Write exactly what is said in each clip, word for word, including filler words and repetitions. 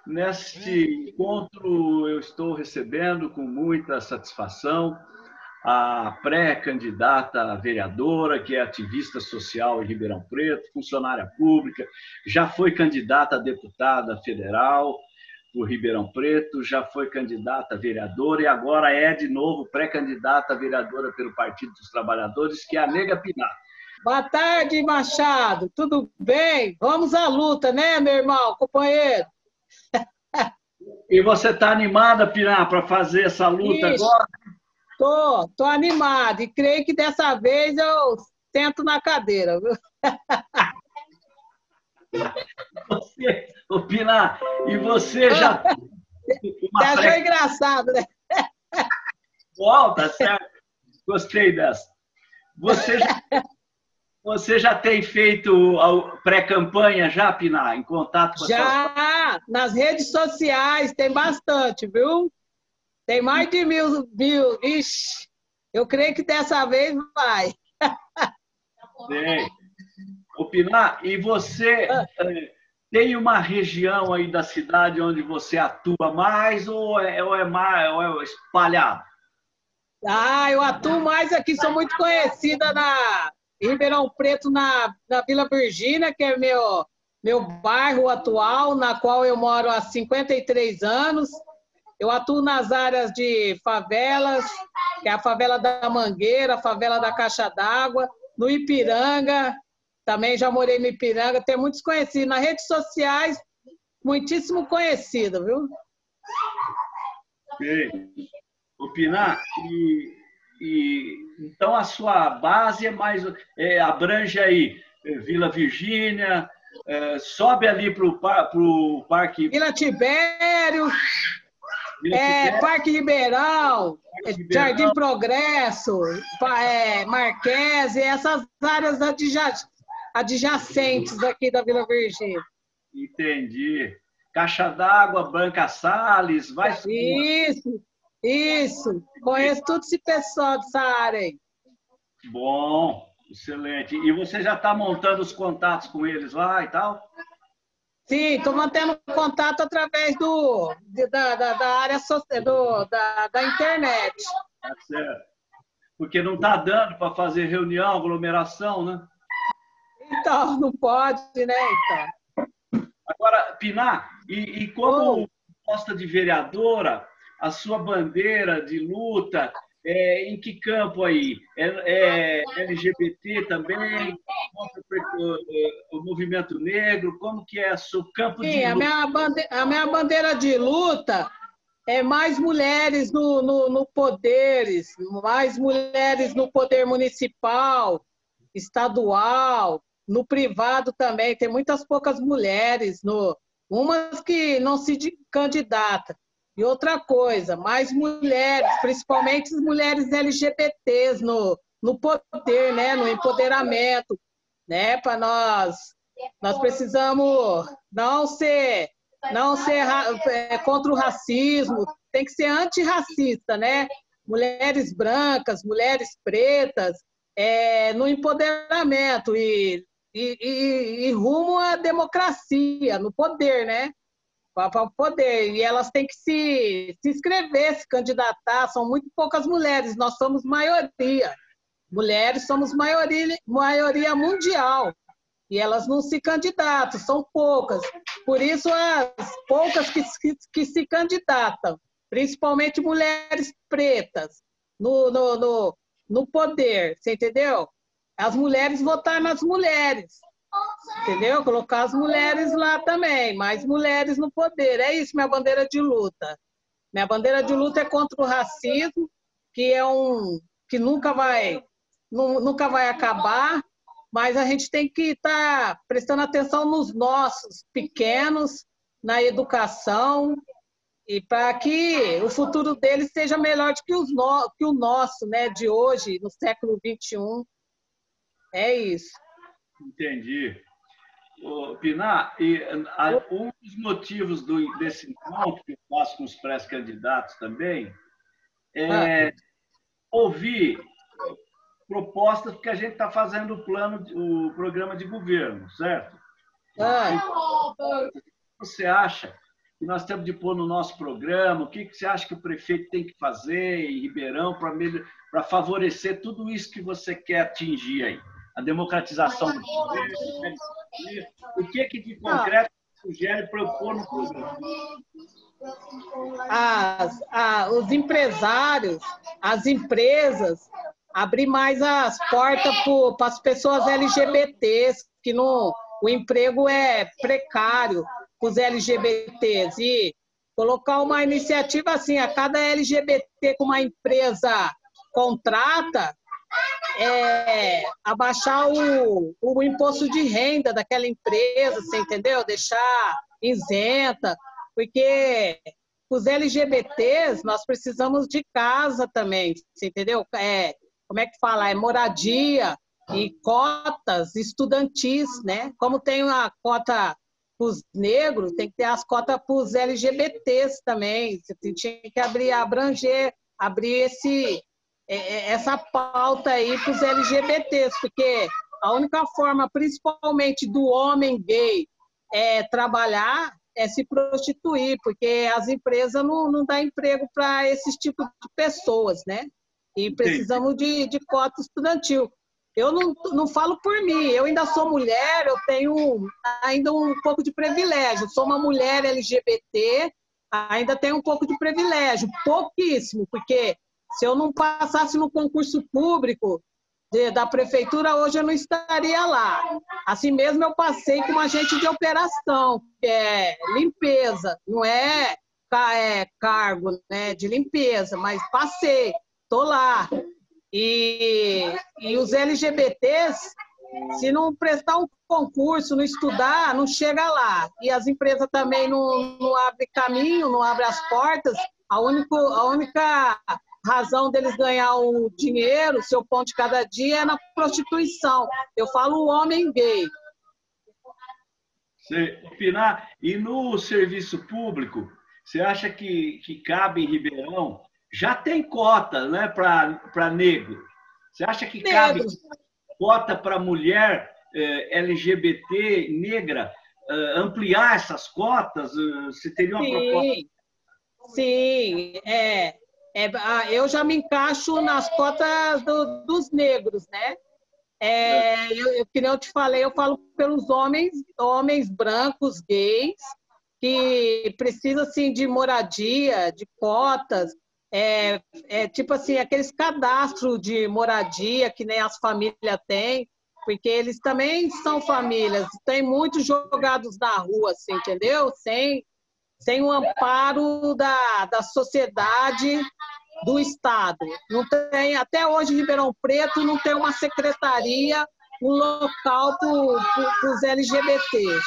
neste encontro eu estou recebendo com muita satisfação a pré-candidata a vereadora, que é ativista social em Ribeirão Preto, funcionária pública, já foi candidata a deputada federal por Ribeirão Preto, já foi candidata a vereadora e agora é de novo pré-candidata a vereadora pelo Partido dos Trabalhadores, que é a Nega Pinar. Boa tarde, Machado. Tudo bem? Vamos à luta, né, meu irmão, companheiro? E você está animada, Pinar, para fazer essa luta Ixi, agora? Tô, tô animada e creio que dessa vez eu sento na cadeira, viu? Você, ô Pinar, e você já... Você achou pré... engraçado, né? Bom, tá certo. Gostei dessa. Você já, você já tem feito a pré-campanha já, Pinar, em contato com a Já, sua... nas redes sociais tem bastante, viu? Tem mais de mil, mil. Ixi, eu creio que dessa vez vai. Sei. Ô, Pinar, e você ah. tem uma região aí da cidade onde você atua mais ou é, ou é, mais, ou é espalhado? Ah, eu atuo mais aqui, sou muito conhecida na em Ribeirão Preto, na, na Vila Virgínia, que é meu, meu bairro atual, na qual eu moro há cinquenta e três anos. Eu atuo nas áreas de favelas, que é a favela da Mangueira, a favela da Caixa d'Água, no Ipiranga, também já morei no Ipiranga, tem muitos conhecidos. Nas redes sociais, muitíssimo conhecido, viu? Ok. O Pinar, e, e, então a sua base é mais, é, abrange aí Vila Virgínia, é, sobe ali para o Parque... Vila Tibério... É, Parque Ribeirão, Parque Ribeirão, Jardim Progresso, é, Marquese, essas áreas adjacentes aqui da Vila Virgínia. Entendi. Caixa d'Água, Branca Salles, vai... Isso, isso. Conheço todo esse pessoal dessa área aí. Bom, excelente. E você já está montando os contatos com eles lá e tal? Sim, estou mantendo contato através do, da, da, da área do, da, da internet. Tá certo. Porque não está dando para fazer reunião, aglomeração, né? Então, não pode, né? Então. Agora, Pinar, e, e como posta de vereadora, a sua bandeira de luta, é, em que campo aí? É, é L G B T também? O movimento negro? Como que é o seu campo Sim, de luta? A minha, bandeira, a minha bandeira de luta é mais mulheres no, no, no poderes, mais mulheres no poder municipal, estadual, no privado também. Tem muitas poucas mulheres, no, umas que não se candidatam. E outra coisa, mais mulheres, principalmente as mulheres L G B Ts no, no poder, né, no empoderamento, né, para nós, nós precisamos não ser, não ser é, contra o racismo, tem que ser antirracista, né, mulheres brancas, mulheres pretas, é, no empoderamento e, e, e, e rumo à democracia, no poder, né, para o poder, e elas têm que se, se inscrever, se candidatar, são muito poucas mulheres, nós somos maioria, mulheres somos maioria, maioria mundial, e elas não se candidatam, são poucas, por isso as poucas que, que, que se candidatam, principalmente mulheres pretas, no, no, no, no poder, você entendeu? As mulheres votar nas mulheres, entendeu? Colocar as mulheres lá também, mais mulheres no poder. É isso, minha bandeira de luta. Minha bandeira de luta é contra o racismo, que é um que nunca vai, nunca vai acabar, mas a gente tem que estar tá prestando atenção nos nossos pequenos, na educação, e para que o futuro deles seja melhor do que, os no, que o nosso, né, de hoje, no século vinte e um. É isso. Entendi. Ô, Pinar, e, a, um dos motivos do, desse encontro que eu faço com os pré-candidatos também é ah. ouvir propostas, porque a gente está fazendo o plano, o programa de governo, certo? Ah. Então, você acha que nós temos de pôr no nosso programa? O que, que você acha que o prefeito tem que fazer em Ribeirão para favorecer tudo isso que você quer atingir aí? A democratização do poder, o que, que de concreto você sugere para eu pôr no programa? As, a, os empresários, as empresas, abrir mais as portas para as pessoas L G B Ts, que não, o emprego é precário para os L G B Ts. E colocar uma iniciativa assim, a cada L G B T que uma empresa contrata, é, abaixar o, o imposto de renda daquela empresa, você entendeu? Deixar isenta, porque os L G B Ts nós precisamos de casa também, você entendeu? É, como é que fala? É moradia e cotas estudantis, né? Como tem a cota para os negros, tem que ter as cotas para os L G B Ts também. Você tinha que abrir, abranger, abrir esse, essa pauta aí para os L G B Ts, porque a única forma, principalmente do homem gay, é trabalhar é se prostituir, porque as empresas não, não dão emprego para esses tipos de pessoas, né? E precisamos de, de cota estudantil. Eu não, não falo por mim, eu ainda sou mulher, eu tenho ainda um pouco de privilégio. Sou uma mulher L G B T, ainda tenho um pouco de privilégio, pouquíssimo, porque se eu não passasse no concurso público de, da prefeitura, hoje eu não estaria lá. Assim mesmo eu passei como agente de operação, que é limpeza, não é, é cargo, né, de limpeza, mas passei, estou lá. E, e os L G B Ts, se não prestar um concurso, não estudar, não chega lá. E as empresas também não, não abrem caminho, não abrem as portas. A, único, a única razão deles ganhar o dinheiro, seu pão de cada dia, é na prostituição. Eu falo o homem gay. Pinar, e no serviço público, você acha que, que cabe em Ribeirão? Já tem cota, né, para negro. Você acha que Negro. Cabe cota para mulher eh, L G B T negra, eh, ampliar essas cotas? Você teria uma Sim, proposta? sim. É, é, eu já me encaixo nas cotas do, dos negros, né? É, eu, eu, que nem eu te falei, eu falo pelos homens, homens brancos, gays, que precisam assim, de moradia, de cotas. É, é tipo assim, aqueles cadastros de moradia que nem as famílias têm, porque eles também são famílias, tem muitos jogados na rua, assim, entendeu? Sem, sem o amparo da, da sociedade, do Estado. Não tem, até hoje, em Ribeirão Preto, não tem uma secretaria, um local para os L G B Ts.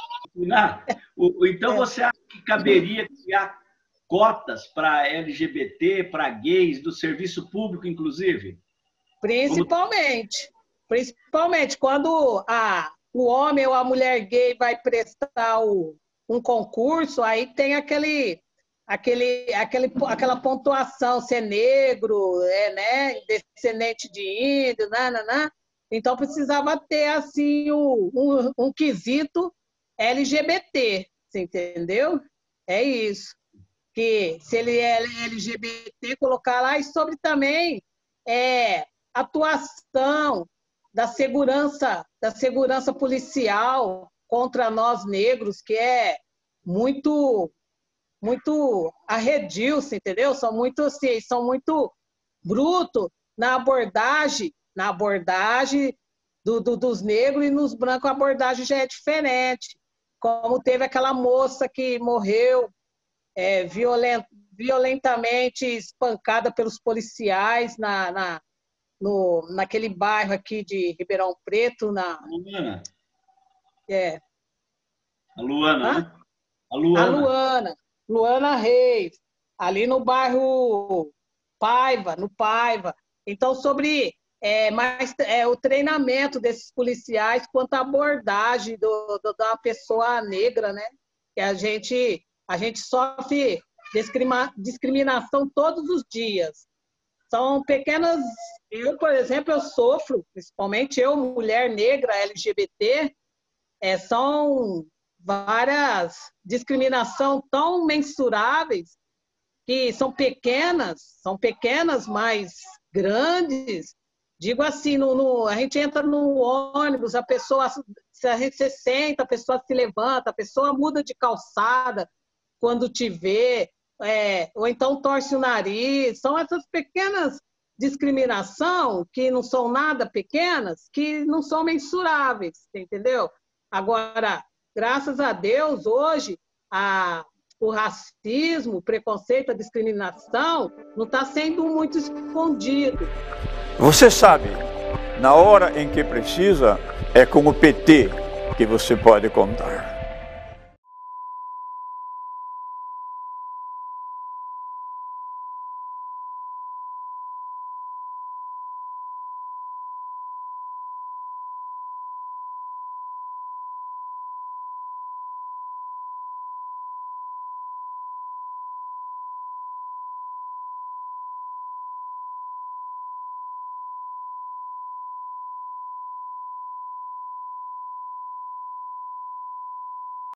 Então, você acha que caberia criar cotas para L G B T, para gays, do serviço público, inclusive? Principalmente. Como... Principalmente quando a, o homem ou a mulher gay vai prestar o, um concurso, aí tem aquele, aquele, aquele, aquela pontuação, ser negro, é, né, descendente de índio, nananã. Então precisava ter assim um, um, um quesito L G B T, você entendeu? É isso. Que se ele é L G B T, colocar lá, e sobre também é, atuação da segurança, da segurança policial contra nós negros, que é muito, muito arredio, entendeu? São muito, assim, são muito brutos na abordagem, na abordagem do, do, dos negros, e nos brancos a abordagem já é diferente. Como teve aquela moça que morreu É, violent, violentamente espancada pelos policiais na, na, no, naquele bairro aqui de Ribeirão Preto. Na, Luana. É. A Luana, né? A Luana. A Luana. Luana Reis. Ali no bairro Paiva, no Paiva. Então, sobre é, mais, é, o treinamento desses policiais quanto à abordagem do, do, da pessoa negra, né? Que a gente... A gente sofre discriminação todos os dias. São pequenas... Eu, por exemplo, eu sofro, principalmente eu, mulher negra, L G B T, é, são várias discriminação tão mensuráveis, que são pequenas, são pequenas, mas grandes. Digo assim, no, no, a gente entra no ônibus, a pessoa, se a gente se senta, a pessoa se levanta, a pessoa muda de calçada quando te vê, é, ou então torce o nariz. São essas pequenas discriminação que não são nada pequenas, que não são mensuráveis, entendeu? Agora, graças a Deus, hoje, a, o racismo, o preconceito, a discriminação não está sendo muito escondido. Você sabe, na hora em que precisa, é com o P T que você pode contar.